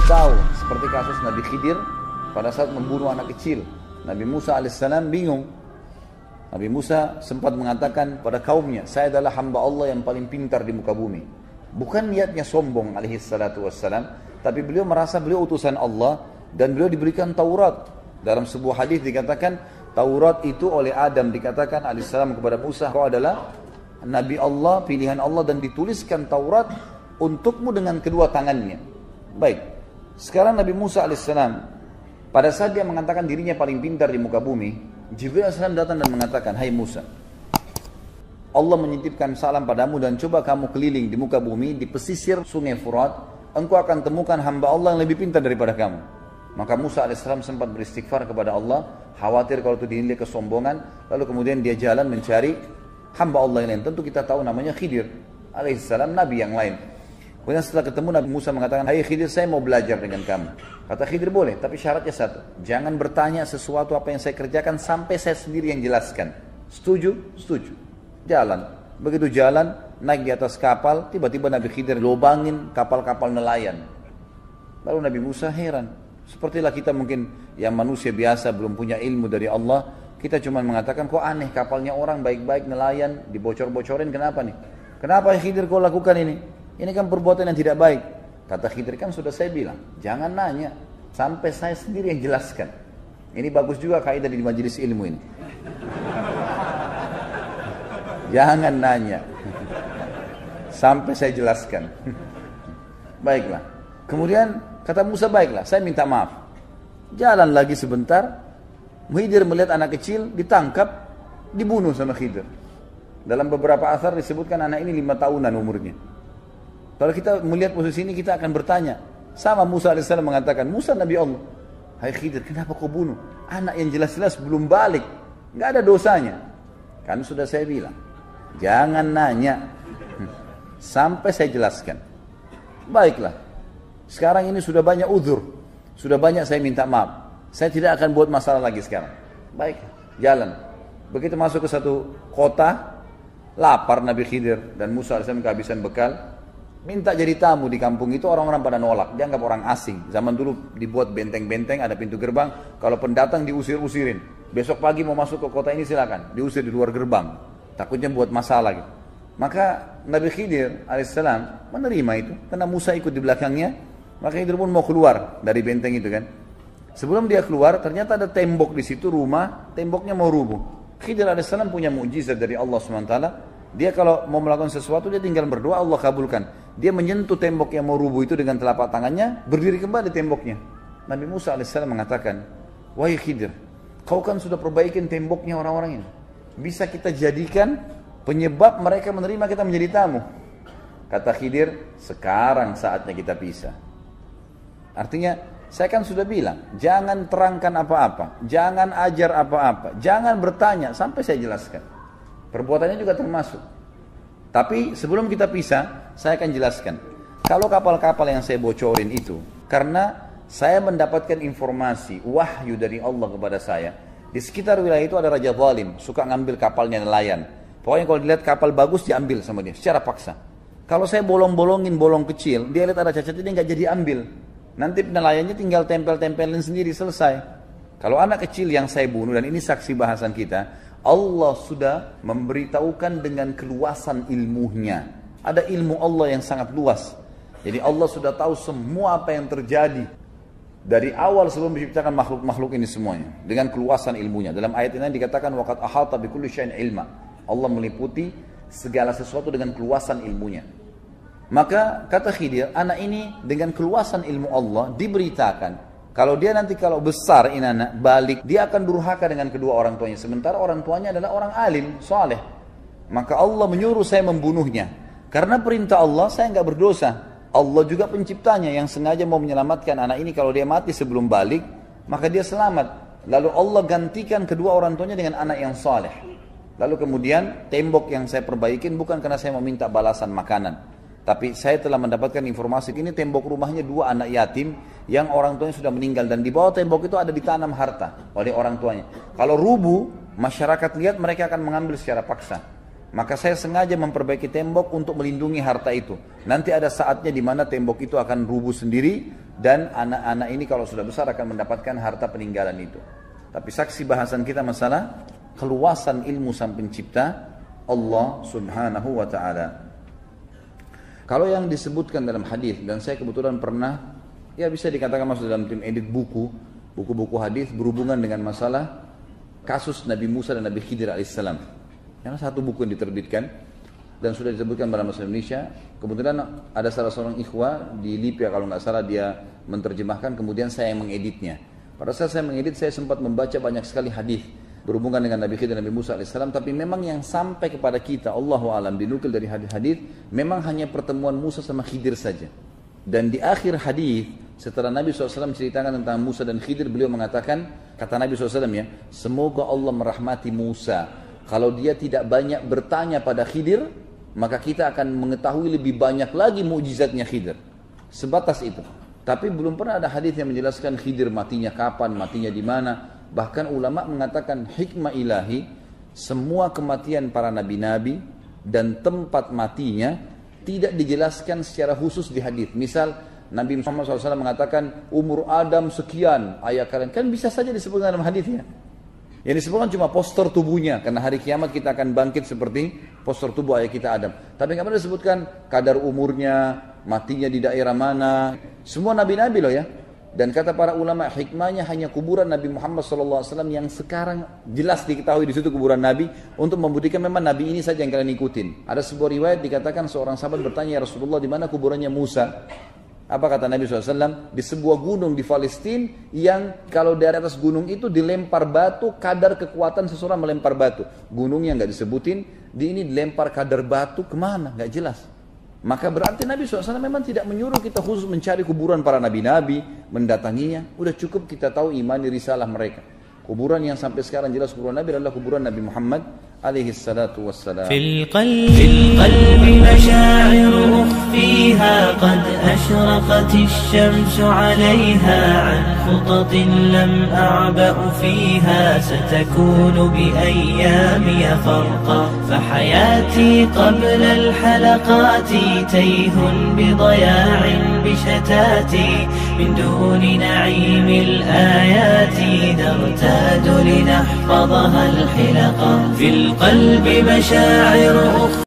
tahu, seperti kasus Nabi Khidir pada saat membunuh anak kecil. Nabi Musa alaihissalam bingung. Nabi Musa sempat mengatakan pada kaumnya, saya adalah hamba Allah yang paling pintar di muka bumi. Bukan niatnya sombong alaihissalatu wassalam, tapi beliau merasa beliau utusan Allah dan beliau diberikan Taurat. Dalam sebuah hadis dikatakan, Taurat itu oleh Adam dikatakan alaihissalam kepada Musa, kau adalah Nabi Allah, pilihan Allah, dan dituliskan Taurat untukmu dengan kedua tangannya. Baik, sekarang Nabi Musa alaihissalam pada saat dia mengatakan dirinya paling pintar di muka bumi, Jibril alaihissalam datang dan mengatakan, hai Musa, Allah menitipkan salam padamu dan coba kamu keliling di muka bumi, di pesisir sungai Furat, engkau akan temukan hamba Allah yang lebih pintar daripada kamu. Maka Musa alaihissalam sempat beristighfar kepada Allah, khawatir kalau itu dinilai kesombongan, lalu kemudian dia jalan mencari hamba Allah yang lain. Tentu kita tahu namanya Khidir alaihissalam, nabi yang lain. Kemudian setelah ketemu, Nabi Musa mengatakan, hai Khidir, saya mau belajar dengan kamu. Kata Khidir, boleh, tapi syaratnya satu, jangan bertanya sesuatu apa yang saya kerjakan sampai saya sendiri yang jelaskan. Setuju? Setuju. Jalan. Begitu jalan, naik di atas kapal, tiba-tiba Nabi Khidir lobangin kapal-kapal nelayan. Lalu Nabi Musa heran. Sepertilah kita mungkin yang manusia biasa belum punya ilmu dari Allah, kita cuma mengatakan, kok aneh kapalnya orang baik-baik nelayan, dibocor-bocorin, kenapa nih? Kenapa Khidir kau lakukan ini? Ini kan perbuatan yang tidak baik. Kata Khidir, kan sudah saya bilang, jangan nanya sampai saya sendiri yang jelaskan. Ini bagus juga kaidah di majelis ilmu ini. Jangan nanya sampai saya jelaskan. Baiklah. Kemudian kata Musa, baiklah, saya minta maaf. Jalan lagi sebentar, Khidir melihat anak kecil ditangkap, dibunuh sama Khidir. Dalam beberapa asar disebutkan anak ini 5 tahunan umurnya. Kalau kita melihat posisi ini, kita akan bertanya. Sama Musa alaihissalam mengatakan, Musa Nabi Allah, hai Khidir, kenapa kau bunuh? Anak yang jelas-jelas belum balik, nggak ada dosanya. Kan sudah saya bilang, jangan nanya sampai saya jelaskan. Baiklah, sekarang ini sudah banyak uzur, sudah banyak saya minta maaf. Saya tidak akan buat masalah lagi sekarang. Baik, jalan. Begitu masuk ke satu kota, lapar Nabi Khidir dan Musa alaihissalam kehabisan bekal. Minta jadi tamu di kampung itu, orang-orang pada nolak, dianggap orang asing. Zaman dulu dibuat benteng-benteng, ada pintu gerbang, kalau pendatang diusir-usirin. Besok pagi mau masuk ke kota ini silakan, diusir di luar gerbang. Takutnya buat masalah gitu. Maka Nabi Khidir alaihissalam menerima itu, karena Musa ikut di belakangnya, maka Khidir pun mau keluar dari benteng itu kan. Sebelum dia keluar, ternyata ada tembok di situ, rumah, temboknya mau rubuh. Khidir alaihissalam punya mukjizat dari Allah SWT. Dia kalau mau melakukan sesuatu, dia tinggal berdoa, Allah kabulkan. Dia menyentuh tembok yang mau rubuh itu dengan telapak tangannya, berdiri kembali temboknya. Nabi Musa alaihissalam mengatakan, wahai Khidir, kau kan sudah perbaikin temboknya orang-orang ini. Bisa kita jadikan penyebab mereka menerima kita menjadi tamu. Kata Khidir, sekarang saatnya kita pisah. Artinya, saya kan sudah bilang, jangan terangkan apa-apa, jangan ajar apa-apa, jangan bertanya sampai saya jelaskan. Perbuatannya juga termasuk. Tapi sebelum kita pisah, saya akan jelaskan. Kalau kapal-kapal yang saya bocorin itu, karena saya mendapatkan informasi, wahyu dari Allah kepada saya, di sekitar wilayah itu ada raja zalim, suka ngambil kapalnya nelayan. Pokoknya kalau dilihat kapal bagus, diambil sama dia, secara paksa. Kalau saya bolong-bolongin bolong kecil, dia lihat ada cacat ini nggak jadi ambil. Nanti nelayannya tinggal tempel-tempelin sendiri, selesai. Kalau anak kecil yang saya bunuh, dan ini saksi bahasan kita, Allah sudah memberitahukan dengan keluasan ilmunya. Ada ilmu Allah yang sangat luas. Jadi Allah sudah tahu semua apa yang terjadi dari awal sebelum menciptakan makhluk-makhluk ini semuanya dengan keluasan ilmunya. Dalam ayat ini dikatakan waqad ahata bikulli syai'in ilma. Allah meliputi segala sesuatu dengan keluasan ilmunya. Maka kata Khidir, anak ini dengan keluasan ilmu Allah diberitakan, kalau dia nanti kalau besar ini anak balik, dia akan durhaka dengan kedua orang tuanya. Sementara orang tuanya adalah orang alim, soleh. Maka Allah menyuruh saya membunuhnya. Karena perintah Allah, saya nggak berdosa. Allah juga penciptanya yang sengaja mau menyelamatkan anak ini. Kalau dia mati sebelum balik, maka dia selamat. Lalu Allah gantikan kedua orang tuanya dengan anak yang soleh. Lalu kemudian tembok yang saya perbaikin bukan karena saya meminta balasan makanan. Tapi saya telah mendapatkan informasi ini tembok rumahnya 2 anak yatim yang orang tuanya sudah meninggal. Dan di bawah tembok itu ada ditanam harta oleh orang tuanya. Kalau rubuh, masyarakat lihat mereka akan mengambil secara paksa. maka saya sengaja memperbaiki tembok untuk melindungi harta itu. Nanti ada saatnya di mana tembok itu akan rubuh sendiri dan anak-anak ini kalau sudah besar akan mendapatkan harta peninggalan itu. Tapi saksi bahasan kita masalah keluasan ilmu sang pencipta Allah subhanahu wa ta'ala. Kalau yang disebutkan dalam hadis, dan saya kebetulan pernah, ya bisa dikatakan masuk dalam tim edit buku-buku hadis berhubungan dengan masalah kasus Nabi Musa dan Nabi Khidir alaihissalam. Yang satu buku yang diterbitkan dan sudah disebutkan dalam bahasa Indonesia. Kebetulan ada salah seorang ikhwah di Libya kalau nggak salah dia menerjemahkan, kemudian saya yang mengeditnya. Pada saat saya mengedit saya sempat membaca banyak sekali hadis berhubungan dengan Nabi Khidir dan Nabi Musa alaihissalam, tapi memang yang sampai kepada kita Allahu a'lam dinukil dari hadis-hadis memang hanya pertemuan Musa sama Khidir saja. Dan di akhir hadis setelah Nabi SAW ceritakan tentang Musa dan Khidir, beliau mengatakan, kata Nabi SAW ya, semoga Allah merahmati Musa. Kalau dia tidak banyak bertanya pada Khidir, maka kita akan mengetahui lebih banyak lagi mukjizatnya Khidir. Sebatas itu. Tapi belum pernah ada hadis yang menjelaskan Khidir matinya kapan, matinya di mana. Bahkan ulama mengatakan hikmah ilahi, semua kematian para nabi-nabi dan tempat matinya tidak dijelaskan secara khusus di hadis. Misal Nabi Muhammad SAW mengatakan umur Adam sekian, ayah kalian kan bisa saja disebutkan dalam hadisnya. Yang disebutkan cuma postur tubuhnya, karena hari kiamat kita akan bangkit seperti postur tubuh ayah kita Adam. Tapi nggak pernah disebutkan kadar umurnya, matinya di daerah mana. Semua nabi-nabi loh ya. Dan kata para ulama hikmahnya hanya kuburan Nabi Muhammad SAW yang sekarang jelas diketahui di situ kuburan Nabi, untuk membuktikan memang Nabi ini saja yang kalian ikutin. Ada sebuah riwayat dikatakan seorang sahabat bertanya, ya Rasulullah, di mana kuburannya Musa? Apa kata Nabi SAW? Di sebuah gunung di Palestina yang kalau dari atas gunung itu dilempar batu, kadar kekuatan seseorang melempar batu. Gunungnya nggak disebutin, di ini dilempar kadar batu kemana? Nggak jelas. Maka berarti Nabi SAW memang tidak menyuruh kita khusus mencari kuburan para nabi-nabi, mendatanginya. Udah cukup kita tahu imani risalah mereka. Kuburan yang sampai sekarang jelas kuburan Nabi adalah kuburan Nabi Muhammad alaihi salatu wassalam. Fil qalbi masyaa'ir ukhfiha qad ashraqat asy-syamsu 'alayha 'an khutatin lam a'ba'u fiha satakunu bi ayyami farqa fa hayati qabla al-halaqati tayhun bi daya'in bi shatati min duni na'imil ayati نرتاد لنحفظها الحلقة في القلب مشاعر